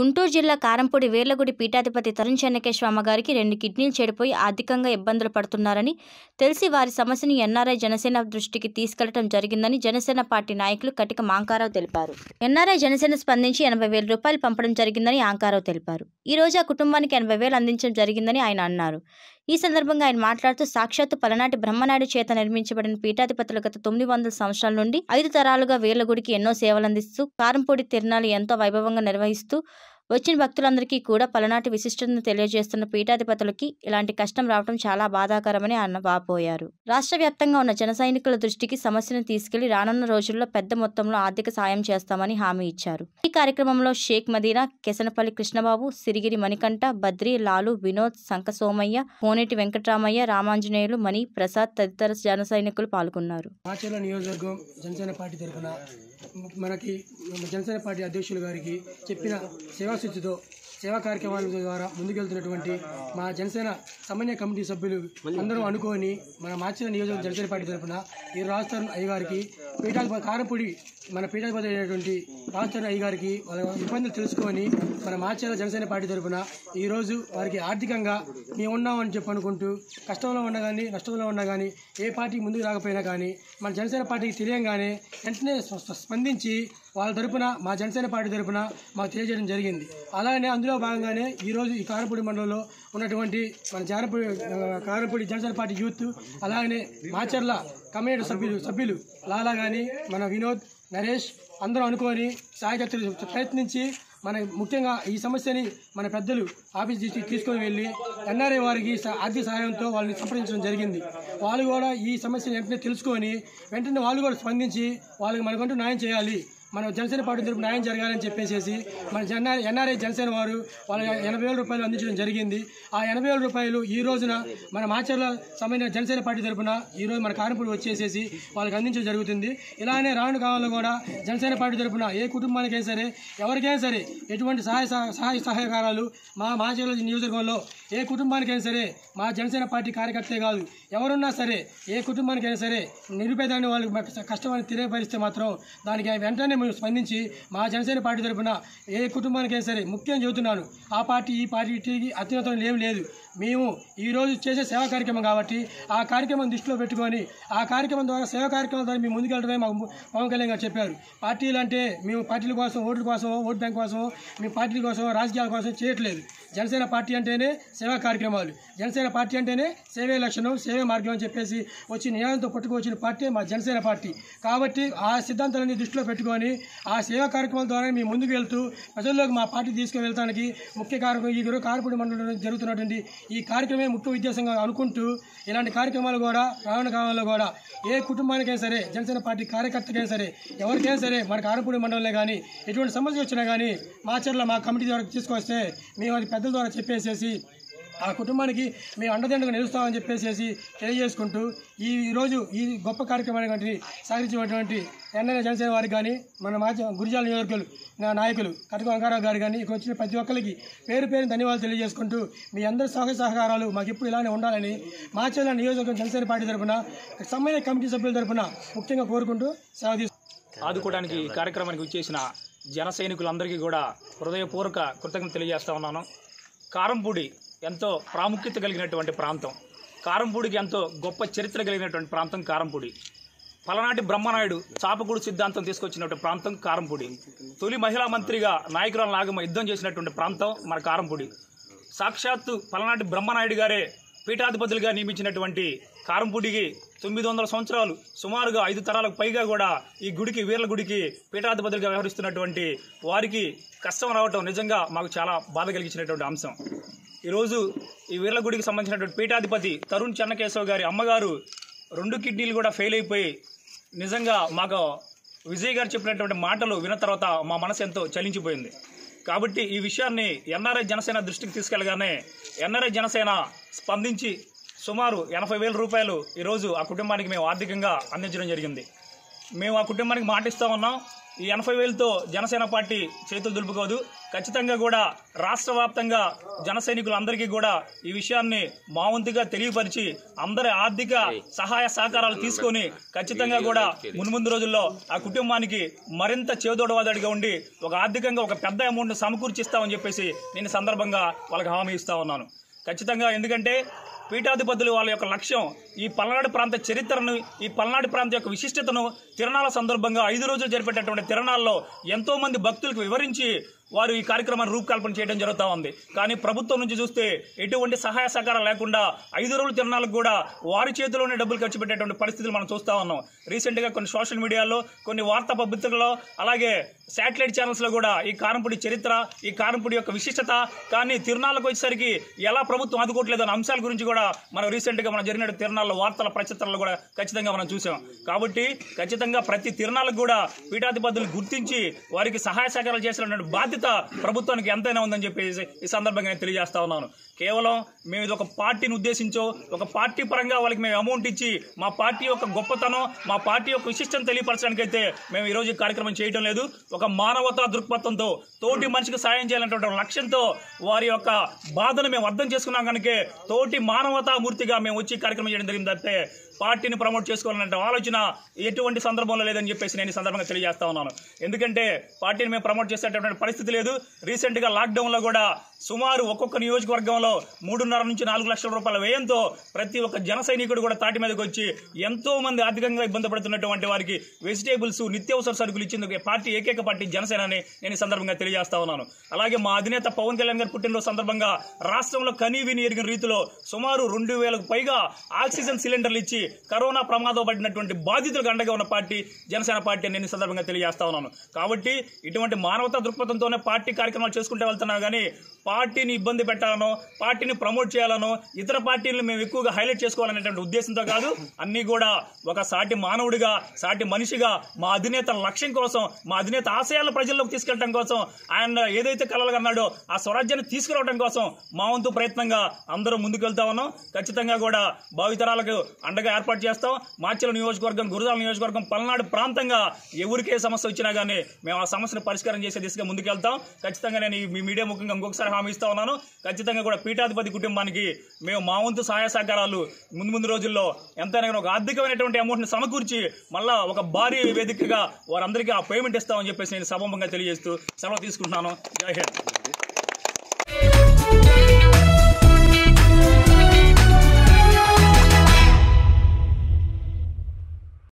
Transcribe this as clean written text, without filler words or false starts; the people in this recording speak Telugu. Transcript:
గుంటూరు జిల్లా కారంపూడి వీర్లగుడి పీఠాధిపతి తరుణ్ చెన్నకేశ్వర గారికి 2 కిడ్నీలు చెడిపోయి ఆర్థికంగా ఇబ్బందులు పడుతున్నారని తెలిసి వారి సమస్యను ఎన్ఆర్ఐ జనసేన దృష్టికి తీసుకెళ్లడం జరిగిందని జనసేన పార్టీ నాయకులు కటిక మాంకారావు తెలిపారు. ఎన్ఆర్ఐ జనసేన స్పందించి 80,000 రూపాయలు పంపడం జరిగిందని ఆంకారావు తెలిపారు. ఈ రోజు ఆ కుటుంబానికి 80,000 అందించడం జరిగిందని ఆయన అన్నారు. ఈ సందర్భంగా ఆయన మాట్లాడుతూ సాక్షాత్తు పలనాటి బ్రహ్మనాయుడు చేత నిర్మించబడిన పీఠాధిపతులు గత 900 సంవత్సరాల నుండి 5 తరాలుగా వీర్లగుడికి ఎన్నో సేవలందిస్తూ కారంపూడి తిరునాళ్ళు ఎంతో వైభవంగా నిర్వహిస్తూ వచ్చిన భక్తులందరికీ కూడా పలనాటి విశిష్టతను తెలియజేస్తున్న పీఠాధిపతులకి ఇలాంటి కష్టం రావడం చాలా బాధాకరమని ఆయన వాపోయారు. రాష్ట్ర వ్యాప్తంగా ఉన్న జన సైనికుల దృష్టికి సమస్యను తీసుకెళ్లి రానున్న రోజుల్లో పెద్ద మొత్తంలో ఆర్థిక సాయం చేస్తామని హామీ ఇచ్చారు. ఈ కార్యక్రమంలో షేక్ మదీనా, కెసనపల్లి కృష్ణబాబు, సిరిగిరి మణికంఠ, బద్రి, లాలు, వినోద్, సంక సోమయ్య, కోనేటి వెంకటరామయ్య, రామాంజనేయులు, మణి, ప్రసాద్ తదితర జన సైనికులు పాల్గొన్నారు. నియోజకవర్గం జనసేన పార్టీ తరఫున మనకి జనసేన పార్టీ అధ్యక్షులు గారికి చెప్పిన సేవాశుద్ధితో సేవా కార్యక్రమాల ద్వారా ముందుకెళ్తున్నటువంటి మా జనసేన సమన్వయ కమిటీ సభ్యులు అందరూ అనుకొని మన మార్చిన నియోజకవర్గం జనసేన పార్టీ తరఫున ఈ రాజస్థాన్ అయ్యగారికి కారంపూడి మన పీఠాధిపతి అయినటువంటి రాజస్థాన్ అయ్యగారికి వాళ్ళ ఇబ్బందులు తెలుసుకొని మన మార్చిన జనసేన పార్టీ తరఫున ఈరోజు వారికి ఆర్థికంగా మేము ఉన్నామని చెప్పి అనుకుంటూ కష్టంలో ఉన్నా కానీ నష్టంలో ఉన్నా కానీ ఏ పార్టీ ముందుకు రాకపోయినా కానీ మన జనసేన పార్టీకి తెలియంగానే వెంటనే స్పందించి వాళ్ళ తరపున మా జనసేన పార్టీ తరపున మాకు తెలియజేయడం జరిగింది. అలానే అందులో భాగంగానే ఈరోజు ఈ కారంపూడి మండలంలో ఉన్నటువంటి మన కారంపూడి జనసేన పార్టీ యూత్ అలాగనే మాచర్ల కమ్యూనిటీ సభ్యులు లాలా కానీ మన వినోద్, నరేష్ అందరూ అనుకొని సాయశక్తులు ప్రయత్నించి మన ముఖ్యంగా ఈ సమస్యని మన పెద్దలు ఆఫీస్ తీసుకొని వెళ్ళి ఎన్ఆర్ఐ వారికి ఆర్థిక సహాయంతో వాళ్ళని సంప్రదించడం జరిగింది. వాళ్ళు కూడా ఈ సమస్యను వెంటనే తెలుసుకొని వెంటనే వాళ్ళు కూడా స్పందించి వాళ్ళకి మనకంటూ న్యాయం చేయాలి, మన జనసేన పార్టీ తరపున న్యాయం జరగాలని చెప్పేసి మన ఎన్ఆర్ఐ జనసేన వారు వాళ్ళ 80,000 రూపాయలు అందించడం జరిగింది. ఆ 80,000 రూపాయలు ఈ రోజున మన మాచర్ల సమయ జనసేన పార్టీ తరపున ఈరోజు మన కారంపూడి వచ్చేసేసి వాళ్ళకి అందించడం జరుగుతుంది. ఇలానే రాను కాలంలో కూడా జనసేన పార్టీ తరపున ఏ కుటుంబానికైనా సరే ఎవరికైనా సరే ఎటువంటి సహాయ సహకారాలు మా మాచర్ల నియోజకవర్గంలో ఏ కుటుంబానికైనా సరే మా జనసేన పార్టీ కార్యకర్తే కాదు ఎవరున్నా సరే ఏ కుటుంబానికైనా సరే నిరుపేదాన్ని వాళ్ళకి కష్టమని తెలియపరిస్తే మాత్రం దానికి వెంటనే మేము స్పందించి మా జనసేన పార్టీ తరఫున ఏ కుటుంబానికైనా సరే ముఖ్యం చెబుతున్నాను, ఆ పార్టీ ఈ పార్టీకి అత్యున్నతం ఏం లేదు. మేము ఈరోజు చేసే సేవా కార్యక్రమం కాబట్టి ఆ కార్యక్రమం దృష్టిలో పెట్టుకొని ఆ కార్యక్రమం ద్వారా సేవా కార్యక్రమం ద్వారా మేము ముందుకెళ్ళడమే మాకు పవన్ కళ్యాణ్ గారు చెప్పారు. పార్టీలు అంటే మేము పార్టీల కోసం ఓట్ల కోసం ఓట్ బ్యాంక్ కోసం మేము పార్టీల కోసం రాజకీయాల కోసం చేయట్లేదు. జనసేన పార్టీ అంటేనే సేవా కార్యక్రమాలు, జనసేన పార్టీ అంటేనే సేవే లక్షణం సేవే మార్గం అని చెప్పేసి వచ్చి నియాయంతో పట్టుకొచ్చిన పార్టీ మా జనసేన పార్టీ. కాబట్టి ఆ సిద్ధాంతాలన్నీ దృష్టిలో పెట్టుకొని ఆ సేవా కార్యక్రమాల ద్వారా మేము ముందుకు వెళ్తూ ప్రజల్లోకి మా పార్టీ తీసుకువెళ్తానికి ముఖ్య కార్యక్రమం ఈ కారంపూడి మండలంలో జరుగుతున్నటువంటి ఈ కార్యక్రమే ముఖ్య ఉద్దేశంగా అనుకుంటూ ఇలాంటి కార్యక్రమాలు కూడా రానున్న కాలంలో కూడా ఏ కుటుంబానికైనా సరే జనసేన పార్టీ కార్యకర్తకైనా సరే ఎవరికైనా సరే మన కారంపూడి మండలంలో కానీ ఎటువంటి సమస్య వచ్చినా కానీ మాచర్ల మా కమిటీ ద్వారా తీసుకొస్తే మేము అది పెద్దల ద్వారా చెప్పేసేసి ఆ కుటుంబానికి మేము అండదండగా నిలుస్తామని చెప్పేసి తెలియజేసుకుంటూ ఈరోజు ఈ గొప్ప కార్యక్రమాన్ని సాగించినటువంటి ఎన్ఆర్ఐ జనసేన వారికి కానీ మన గురిజాల నియోజకవర్గాలు నాయకులు కటిక వెంకటరావు గారు కానీ ఇక్కడ వచ్చిన ప్రతి ఒక్కరికి పేరు ధన్యవాదాలు తెలియజేసుకుంటూ మీ అందరి సహకారాలు మాకు ఇప్పుడు ఇలానే ఉండాలని మాచర్ల నియోజకవర్గం జనసేన పార్టీ తరఫున సమన్వయ కమిటీ సభ్యుల తరఫున ముఖ్యంగా కోరుకుంటూ సేవ ఆదుకోవడానికి ఈ కార్యక్రమానికి వచ్చేసిన జన సైనికులందరికీ కూడా హృదయపూర్వక కృతజ్ఞతలు తెలియజేస్తా ఉన్నాను. కారంపూడి ఎంతో ప్రాముఖ్యత కలిగినటువంటి ప్రాంతం, కారంపూడికి ఎంతో గొప్ప చరిత్ర కలిగినటువంటి ప్రాంతం కారంపూడి. పలనాటి బ్రహ్మనాయుడు చాపకూడు సిద్ధాంతం తీసుకొచ్చినటువంటి ప్రాంతం కారంపూడి. తొలి మహిళా మంత్రిగా నాయకురాల నాగమ్మ యుద్ధం చేసినటువంటి ప్రాంతం మన కారంపూడి. సాక్షాత్తు పలనాటి బ్రహ్మనాయుడు గారే పీఠాధిపతులుగా నియమించినటువంటి కారంపూడికి 900 సంవత్సరాలు సుమారుగా 5 తరాలకు పైగా కూడా ఈ గుడికి వీర్ల గుడికి పీఠాధిపతులుగా వ్యవహరిస్తున్నటువంటి వారికి కష్టం రావటం నిజంగా మాకు చాలా బాధ కలిగించినటువంటి అంశం. ఈరోజు ఈ వీర్ల గుడికి సంబంధించినటువంటి పీఠాధిపతి తరుణ్ చెన్నకేశవ గారి అమ్మగారు 2 కిడ్నీలు కూడా ఫెయిల్ అయిపోయి నిజంగా మాకు విజయ్ గారు చెప్పినటువంటి మాటలు విన్న తర్వాత మా మనసు ఎంతో చలించిపోయింది. కాబట్టి ఈ విషయాన్ని ఎన్ఆర్ఐ జనసేన దృష్టికి తీసుకెళ్లగానే ఎన్ఆర్ఐ జనసేన స్పందించి సుమారు 80,000 రూపాయలు ఈరోజు ఆ కుటుంబానికి మేము ఆర్థికంగా అందించడం జరిగింది. మేము ఆ కుటుంబానికి మాటిస్తూ ఉన్నాం, ఈ 80,000తో జనసేన పార్టీ చేతులు దులుపుకోదు. ఖచ్చితంగా కూడా రాష్ట్ర వ్యాప్తంగా జన సైనికులందరికీ కూడా ఈ విషయాన్ని మా వంతుగా తెలియపరిచి అందరి ఆర్థిక సహాయ సహకారాలు తీసుకొని ఖచ్చితంగా కూడా మున్ముందు రోజుల్లో ఆ కుటుంబానికి మరింత చేదోడవాదడిగా ఉండి ఒక ఆర్థికంగా ఒక పెద్ద అమౌంట్ సమకూర్చిస్తామని చెప్పేసి నేను సందర్భంగా వాళ్ళకి హామీ ఇస్తా ఉన్నాను. ఖచ్చితంగా ఎందుకంటే పీఠాధిపతులు వాళ్ళ యొక్క లక్ష్యం ఈ పల్నాడు ప్రాంత చరిత్రను, ఈ పల్నాడు ప్రాంత యొక్క విశిష్టతను తిరణాల సందర్భంగా 5 రోజులు జరిపేటటువంటి తిరణాల్లో ఎంతో మంది భక్తులకు వివరించి వారు ఈ కార్యక్రమాన్ని రూపకల్పన చేయడం జరుగుతూ ఉంది. కానీ ప్రభుత్వం నుంచి చూస్తే ఎటువంటి సహాయ సహకారం లేకుండా 5 రోజుల తిరణాలకు కూడా వారి చేతిలోనే డబ్బులు ఖర్చు పెట్టేటువంటి పరిస్థితులు మనం చూస్తూ ఉన్నాం. రీసెంట్గా కొన్ని సోషల్ మీడియాలో, కొన్ని వార్తా పత్రికల్లో, అలాగే శాటిలైట్ ఛానల్స్లో కూడా ఈ కారంపూడి చరిత్ర, ఈ కారంపూడి యొక్క విశిష్టత, కానీ తిరణాలకు వచ్చేసరికి ఎలా ప్రభుత్వం ఆదుకోవట్లేదు అనే అంశాల గురించి కూడా మనం రీసెంట్గా మనం జరిగిన తిరణాల్లో వార్తల ప్రచిత్రాలు కూడా ఖచ్చితంగా మనం చూసాం. కాబట్టి ఖచ్చితంగా ప్రతి తిరణాలకు కూడా పీఠాధిపతులను గుర్తించి వారికి సహాయ సహకారాలు చేసినటువంటి బాధ్యత ప్రభుత్వానికి ఎంతైనా ఉందని చెప్పేసి ఈ సందర్భంగా నేను తెలియజేస్తా ఉన్నాను. కేవలం మేము ఇది ఒక పార్టీని ఉద్దేశించో, ఒక పార్టీ పరంగా వాళ్ళకి మేము అమౌంట్ ఇచ్చి మా పార్టీ యొక్క గొప్పతనం, మా పార్టీ యొక్క విశిష్టం తెలియపరచడానికైతే మేము ఈరోజు ఈ కార్యక్రమం చేయడం లేదు. ఒక మానవతా దృక్పథంతో, తోటి మనిషికి సాయం చేయాలనేటువంటి లక్ష్యంతో వారి యొక్క బాధను మేము అర్థం చేసుకున్నాం కనుక తోటి మానవతామూర్తిగా మేము వచ్చి కార్యక్రమం చేయడం జరిగింది తప్పితే పార్టీని ప్రమోట్ చేసుకోవాలనే ఆలోచన ఎటువంటి సందర్భంలో లేదని చెప్పేసి నేను ఈ సందర్భంగా తెలియజేస్తా ఉన్నాను. ఎందుకంటే పార్టీని మేము ప్రమోట్ చేసేటటువంటి పరిస్థితి లేదు. రీసెంట్గా లాక్డౌన్లో కూడా సుమారు ఒక్కొక్క నియోజకవర్గంలో 3.5 నుంచి 4 లక్షల రూపాయల వ్యయంతో ప్రతి ఒక్క జన సైనికుడు కూడా తాటి మీదకి వచ్చి ఎంతో మంది ఆర్థికంగా ఇబ్బంది పడుతున్నటువంటి వారికి వెజిటేబుల్స్, నిత్యావసర సరుకులు ఇచ్చింది పార్టీ, ఏకైక పార్టీ జనసేన అని నేను ఈ సందర్భంగా తెలియజేస్తా ఉన్నాను. అలాగే మా అధినేత పవన్ కళ్యాణ్ గారి పుట్టినరోజు సందర్భంగా రాష్ట్రంలో కనీవిని ఎరిగిన రీతిలో సుమారు 2,000కు పైగా ఆక్సిజన్ సిలిండర్లు ఇచ్చి కరోనా ప్రమాదం పడినటువంటి బాధితులకు అండగా ఉన్న పార్టీ జనసేన పార్టీ అని నేను ఈ సందర్భంగా తెలియజేస్తా ఉన్నాను. కాబట్టి ఇటువంటి మానవతా దృక్పథంతోనే పార్టీ కార్యక్రమాలు చేసుకుంటూ వెళ్తున్నాం. కానీ పార్టీని ఇబ్బంది పెట్టాలనో, పార్టీని ప్రమోట్ చేయాలనో, ఇతర పార్టీలను మేము ఎక్కువగా హైలైట్ చేసుకోవాలనేటువంటి ఉద్దేశంతో కాదు. అన్నీ కూడా ఒక సాటి మానవుడిగా, సాటి మనిషిగా మా అధినేత లక్ష్యం కోసం, మా అధినేత ఆశయాలను ప్రజల్లోకి తీసుకెళ్లడం కోసం, ఆయన ఏదైతే కలలుగా అన్నాడో ఆ స్వరాజ్యాన్ని తీసుకురావడం కోసం మా వంతు ప్రయత్నంగా అందరూ ముందుకు వెళ్తా ఉన్నాం. ఖచ్చితంగా కూడా భావితరాలకు అండగా ఏర్పాటు చేస్తాం. మాచర్ల నియోజకవర్గం, గురజాల నియోజకవర్గం, పల్నాడు ప్రాంతంగా ఎవరికే సమస్య వచ్చినా కానీ మేము ఆ సమస్యను పరిష్కారం చేసే దిశగా ముందుకెళ్తాం. ఖచ్చితంగా నేను మీ మీడియా ముఖ్యంగా ఇంకొకసారి హామీ ఇస్తా ఉన్నాను. ఖచ్చితంగా కూడా పీఠాధిపతి కుటుంబానికి మేము మా వంతు సహాయ సహకారాలు ముందు రోజుల్లో ఎంతైనా ఒక ఆర్థికమైనటువంటి అమౌంట్ని సమకూర్చి మళ్ళా ఒక భారీ వేదికగా వారందరికీ ఆ పేమెంట్ ఇస్తామని చెప్పేసి నేను సభంగా తెలియజేస్తూ సెలవు తీసుకుంటున్నాను. జై హింద్.